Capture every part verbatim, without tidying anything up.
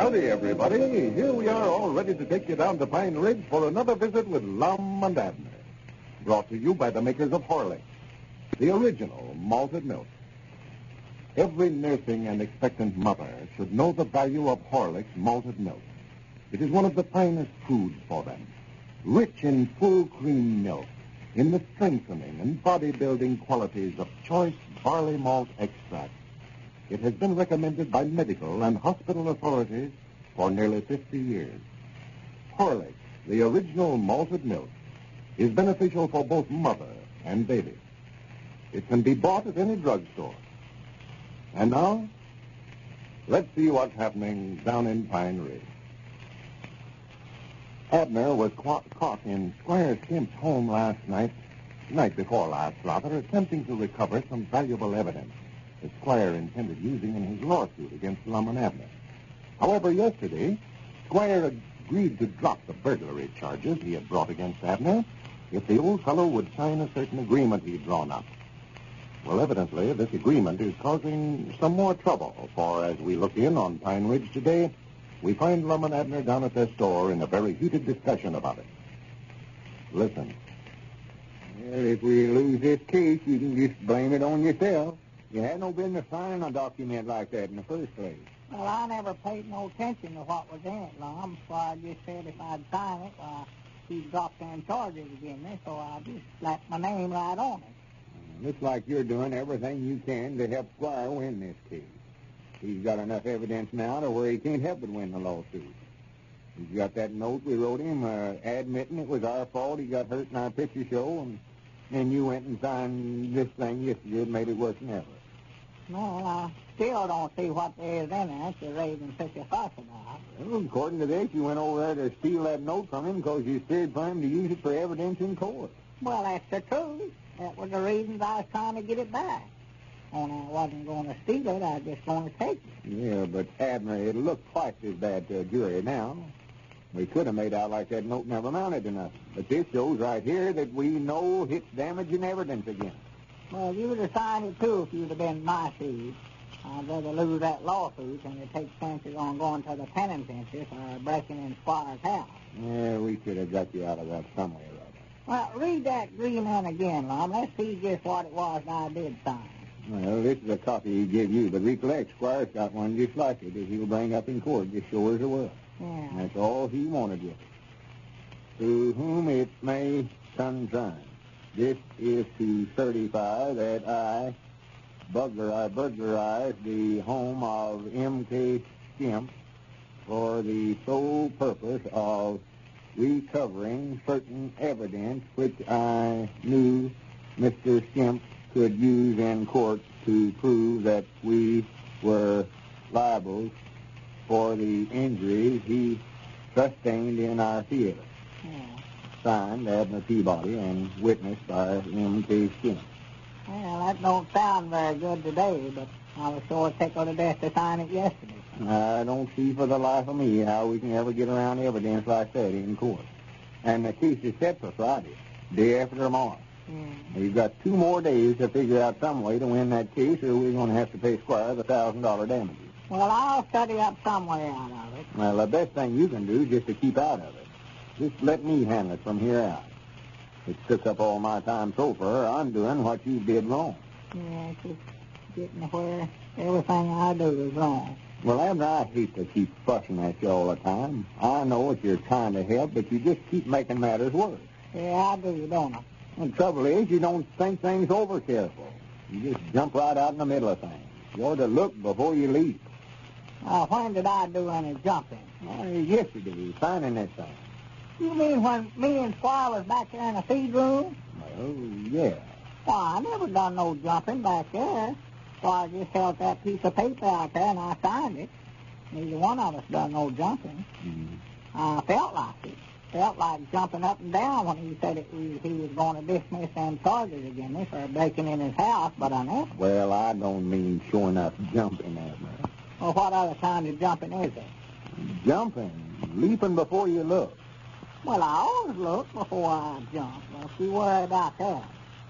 Howdy, everybody. Here we are all ready to take you down to Pine Ridge for another visit with Lum and Abner. Brought to you by the makers of Horlicks, the original malted milk. Every nursing and expectant mother should know the value of Horlicks malted milk. It is one of the finest foods for them. Rich in full cream milk, in the strengthening and body-building qualities of choice barley malt extract. It has been recommended by medical and hospital authorities for nearly fifty years. Horlicks, the original malted milk, is beneficial for both mother and baby. It can be bought at any drugstore. And now, let's see what's happening down in Pine Ridge. Abner was caught in Squire Skimp's home last night, night before last, rather, attempting to recover some valuable evidence the Squire intended using in his lawsuit against Lum and Abner. However, yesterday, Squire agreed to drop the burglary charges he had brought against Abner if the old fellow would sign a certain agreement he'd drawn up. Well, evidently, this agreement is causing some more trouble, for as we look in on Pine Ridge today, we find Lum and Abner down at their store in a very heated discussion about it. Listen. Well, if we lose this case, you can just blame it on yourself. You had no business signing a document like that in the first place. Well, I never paid no attention to what was in it, Lum, so I just said if I'd sign it, uh, he'd drop them charges again, so I just slapped my name right on it. Looks like you're doing everything you can to help Squire win this case. He's got enough evidence now to where he can't help but win the lawsuit. He's got that note we wrote him uh, admitting it was our fault. He got hurt in our picture show, and then you went and signed this thing yesterday and made it worse than ever. Well, I still don't see what there is in it you're raising such a fuss about. Well, according to this, you went over there to steal that note from him because you feared for him to use it for evidence in court. Well, that's the truth. That was the reasons I was trying to get it back. Only I wasn't going to steal it, I was just going to take it. Yeah, but, Abner, it'll look twice as bad to a jury now. We could have made out like that note never amounted to nothing. But this shows right here that we know it's damaging evidence again. Well, you would have signed it, too, if you'd have been my shoes. I'd rather lose that lawsuit than to take chances on going to the penitentiary for breaking in Squire's house. Yeah, we could have got you out of that somewhere, rather. Well, read that agreement again, Lum. Let's see just what it was I did sign. Well, this is a copy he gave you, but recollect, Squire's got one just like it that he'll bring up in court, just sure as it was. Yeah. That's all he wanted with it. To whom it may concern, this is to certify that I, burglar, I burglarized the home of M K Skimp for the sole purpose of recovering certain evidence which I knew Mister Skimp could use in court to prove that we were liable for the injuries he sustained in our theater. Yeah. Signed, Abner Peabody, and witnessed by M K Skimp. Well, that don't sound very good today, but I was sure tickled to death to sign it yesterday. I don't see for the life of me how we can ever get around evidence like that in court. And the case is set for Friday, day after tomorrow. Mm. We've got two more days to figure out some way to win that case, or we're going to have to pay Squire the one thousand dollars damages. Well, I'll study up some way out of it. Well, the best thing you can do is just to keep out of it. Just let me handle it from here out. It's took up all my time so far. I'm doing what you did wrong. Yeah, it's just getting where everything I do is wrong. Well, Abner, I hate to keep fussing at you all the time. I know that you're trying to help, but you just keep making matters worse. Yeah, I do, don't I? The trouble is, you don't think things over careful. You just jump right out in the middle of things. You ought to look before you leap. Uh, when did I do any jumping? Well, yesterday, signing this thing. You mean when me and Squire was back there in the feed room? Well, yeah. Why, I never done no jumping back there. Squire just held that piece of paper out there and I signed it. Neither one of us done no jumping. Mm-hmm. I felt like it. Felt like jumping up and down when he said it, he, he was going to dismiss them charges against me for breaking in his house, but I never. Well, I don't mean sure enough jumping, Abner. Well, what other kind of jumping is there? Jumping. Leaping before you look. Well, I always look before I jump. Don't you worry about that.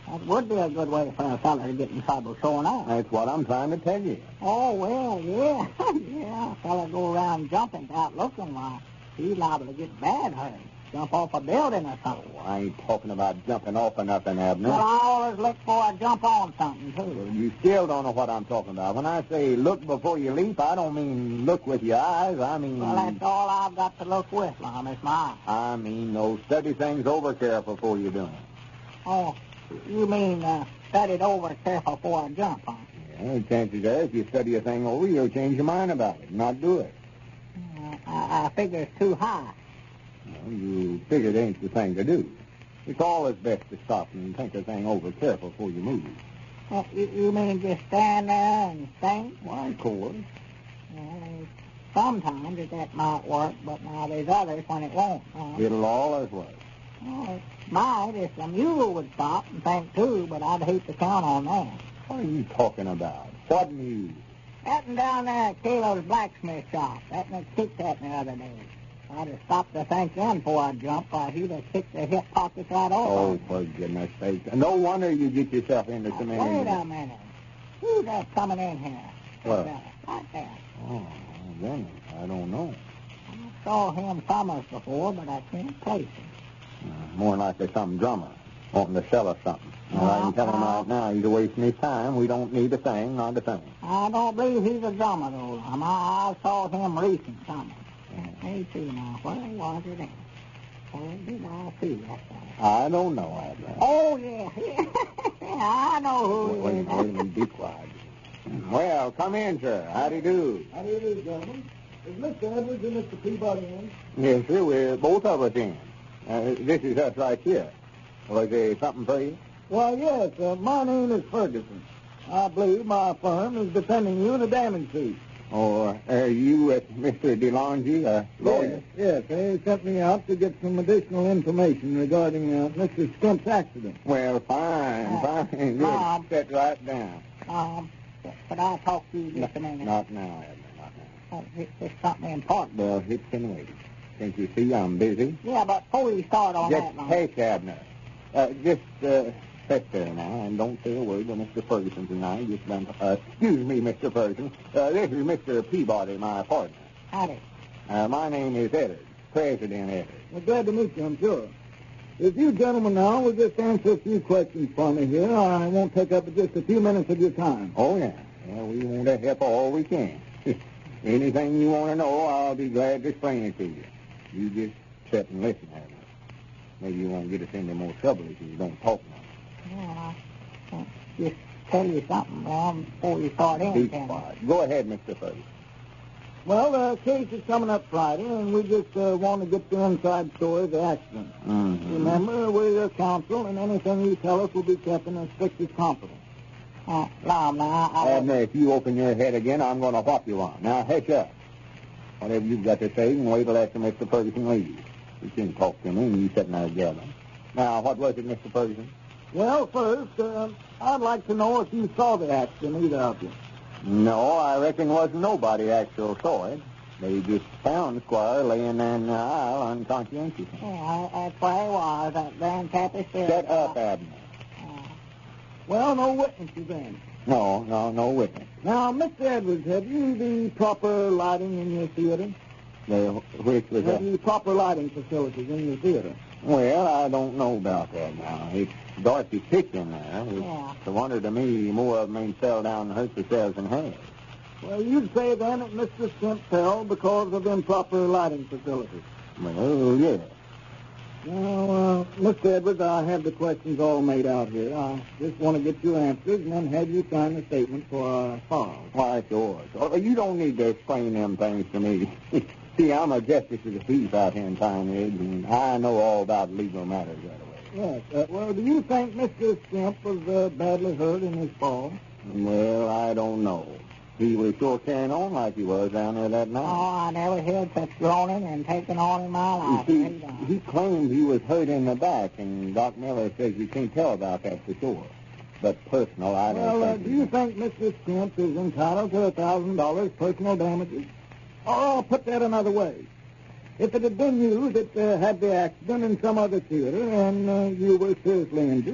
That would be a good way for a fella to get in trouble, sure enough. That's what I'm trying to tell you. Oh, well, yeah. yeah, a fella go around jumping without looking, why, he's liable to get bad hurt. Jump off a building or something. Oh, I ain't talking about jumping off or nothing, Abner. But I always look for a jump on something, too. Well, you still don't know what I'm talking about. When I say look before you leap, I don't mean look with your eyes. I mean... Well, that's all I've got to look with, Lum, is my eyes. I mean, no, study things over careful before you do them. Oh, you mean uh, study it over careful before I jump, huh? Yeah, chances are if you study a thing over, you'll change your mind about it, not do it. Uh, I, I figure it's too high. Well, you figure it ain't the thing to do. It's always best to stop and think the thing over careful before you move. Uh, you, you mean just stand there and think? Why, of course. Well, sometimes that might work, but now there's others when it won't. Huh? It'll always work. Well, it might if the mule would stop and think too, but I'd hate to count on that. What are you talking about? What news? That one down there at Calo's blacksmith shop. That one kicked at me the other day. I'd have stopped to think then before I jumped, or he'd have kicked the hip pockets right off. Oh, for goodness sake. No wonder you get yourself into so many... Wait a minute. Who's that coming in here? What? Right there. Oh, goodness, I don't know. I saw him summers before, but I can't place him. Uh, more likely some drummer wanting to sell us something. Well, I can tell him right now he's wasting his time. We don't need a thing, not a thing. I don't believe he's a drummer, though. I, I saw him recent summer. Let me see now. Where was it at? Where did I see that thing? I don't know, Abner. Oh, yeah. I know who Wait, it wait, is. wait a minute. Be quiet. Well, come in, sir. Howdy do. How do you do, gentlemen? Is Mister Edwards and Mister Peabody in? Yes, sir. We're both of us in. Uh, this is us right here. Was there something for you? Why, yes. Uh, my name is Ferguson. I believe my firm is defending you in a damage suit. Or are you at Mister DeLonge, uh, lawyer? Yes, yes. They sent me out to get some additional information regarding uh, Mister Skimp's accident. Well, fine, Uh, fine. Good. Mom. Sit right down. Um, could I talk to you just a No, minute? not now, Abner, not now. Oh, it's, it's something important. Well, it can wait. Can't you see I'm busy? Yeah, but before you start on Just that, Lum, take Abner. Uh, just uh, sit there now and don't say a word to Mister Ferguson tonight. Just done, uh, excuse me, Mister Ferguson. Uh, this is Mister Peabody, my partner. howdy. Uh, my name is Edwards, President Edwards. Well, glad to meet you, I'm sure. If you gentlemen now will just answer a few questions for me here, I won't take up just a few minutes of your time. Oh, yeah. Yeah, we want to help all we can. Anything you want to know, I'll be glad to explain it to you. You just sit and listen, Abner. Maybe you won't get us into more trouble if you don't talk much. Yeah, I uh, just tell you something, Lum, before you start in. Be can I? quiet. Go ahead, Mister Ferguson. Well, the case is coming up Friday, and we just uh, want to get the inside story of the accident. Mm-hmm. Remember, we're your counsel, and anything you tell us will be kept in the strictest confidence. Uh, Lum, now, I... Abner, if you open your head again, I'm going to whop you on. Now, hush up. Whatever you've got to say, and wait till after Mister Ferguson leaves. You can talk to me, and you sitting there gabbling. Now, what was it, Mister Ferguson? Well, first, uh, I'd like to know if you saw the accident, either of you. No, I reckon wasn't nobody actual saw it. They just found Squire laying there in the aisle unconscientious. Yeah, that's where he was, that Grand Tapestry. Shut up, Abner. Uh, Well, no witnesses then. No, no, no witness. Now, Mister Edwards, have you the proper lighting in your theater? The, which was Have that? you proper lighting facilities in your theater? Well, I don't know about that now. It's Dorothy's pitch in there. It's Yeah. a wonder to me more of them ain't fell down and hurt themselves in half. Well, you'd say then that Mister Skimp fell because of improper lighting facilities. Well, yeah. Now, uh, Mister Edwards, I have the questions all made out here. I just want to get your answers and then have you sign the statement for our file. Why, it's yours. Oh, you don't need to explain them things to me. See, I'm a justice of the peace out here in Pine Ridge, and I know all about legal matters that way. Yes. Uh, well, do you think Mister Skimp was uh, badly hurt in his fall? Well, I don't know. He was sure carrying on like he was down there that oh, night. I never heard such groaning and taking on in my You life. see, Really don't. he claimed he was hurt in the back, and Doc Miller says you can't tell about that for sure. But personal, I don't Well, uh, think... do you think Mister Skimp is entitled to a thousand dollars personal damages? Or I'll put that another way. If it had been you that uh, had the accident in some other theater and uh, you were seriously injured,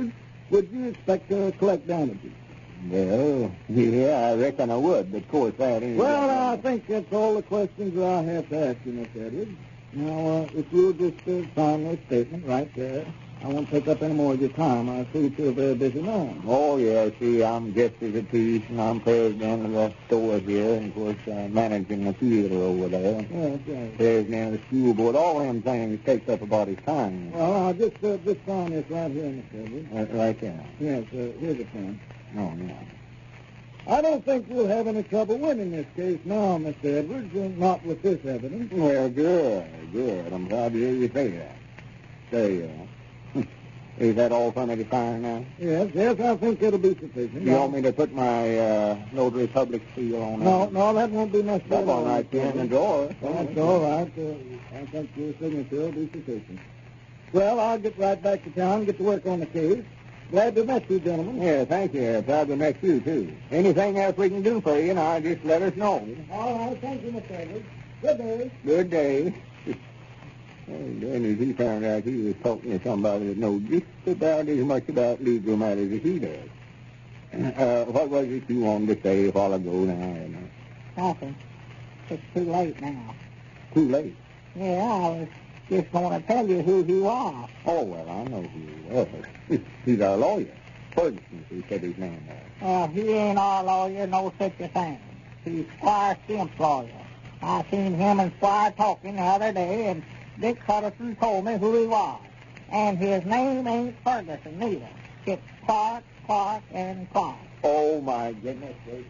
would you expect to collect damages? Well, yeah, I reckon I would, but of course that ain't... Well, I think that's all the questions that I have to ask you, Miss Edwards. Now, uh, if you'll just uh, sign this statement right there, I won't take up any more of your time. I see you're a very busy man. Oh, yeah, see, I'm justice of peace, and I'm president of the store here, and, of course, uh, managing the theater over there. Yes, yes. President of the school board. All them things takes up about his time. Well, I'll just, uh, just sign this right here, Miss Edwards. Uh, right there. Yes, uh, here's a pen. Oh, yeah. I don't think you'll have any trouble winning this case now, Mister Edwards, uh, not with this evidence. Well, good, good. I'm glad to hear you say that. Say, uh... Is that all for me to sign now? Yes, yes, I think it'll be sufficient. You want me to put my uh, notary public seal on No, that? no, that won't be necessary. That's all right, there in the drawer. That's all right. Uh, I think your signature will be sufficient. Well, I'll get right back to town and get to work on the case. Glad to meet you, gentlemen. Yeah, thank you. Glad to meet you, too. Anything else we can do for you, now, just let us know. All right, thank you, Mister Edwards. Good day. Good day. And then as he found out he was talking to somebody that knows just about as much about legal matters as he does. Uh, what was it you wanted to say a while ago now? Nothing. It's too late now. Too late? Yeah, I was just going to tell you who he was. Oh, well, I know who he was. He's our lawyer. Ferguson, he said his name was. Well, he ain't our lawyer, no such a thing. He's Squire Skimp's lawyer. I seen him and Squire talking the other day, and Dick Hutterson told me who he was. And his name ain't Ferguson, neither. It's Clark, Clark, and Clark. Oh, my goodness gracious.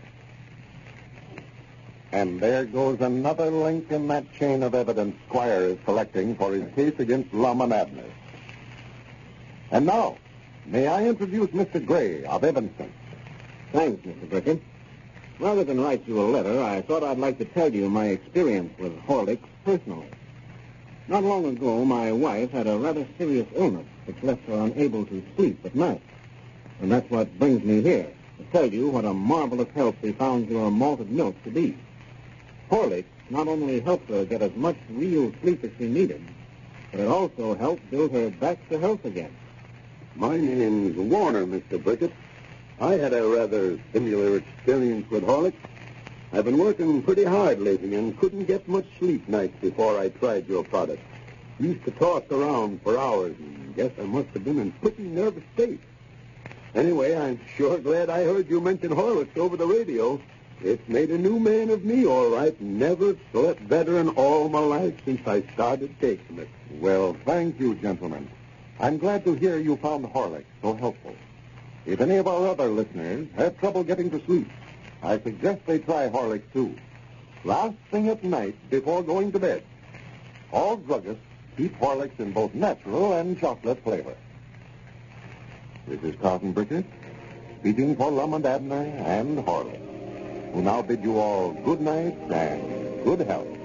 And there goes another link in that chain of evidence Squire is collecting for his case against Lum and Abner. And now, may I introduce Mister Gray of Evanston? Thanks, Mister Brickett. Rather than write you a letter, I thought I'd like to tell you my experience with Horlicks personally. Not long ago, my wife had a rather serious illness which left her unable to sleep at night. And that's what brings me here, to tell you what a marvelous help we found your malted milk to be. Horlicks not only helped her get as much real sleep as she needed, but it also helped build her back to health again. My name's Warner, Mister Brickett. I had a rather similar experience with Horlicks. I've been working pretty hard lately and couldn't get much sleep nights before I tried your product. Used to toss around for hours and guess I must have been in pretty nervous state. Anyway, I'm sure glad I heard you mention Horlicks over the radio. It's made a new man of me, all right. Never slept better in all my life since I started taking it. Well, thank you, gentlemen. I'm glad to hear you found Horlicks so helpful. If any of our other listeners have trouble getting to sleep, I suggest they try Horlicks, too. Last thing at night before going to bed. All druggists keep Horlicks in both natural and chocolate flavor. This is Carlton Brickett, speaking for Lum and Abner and Horlicks, who now bid you all good night and good health.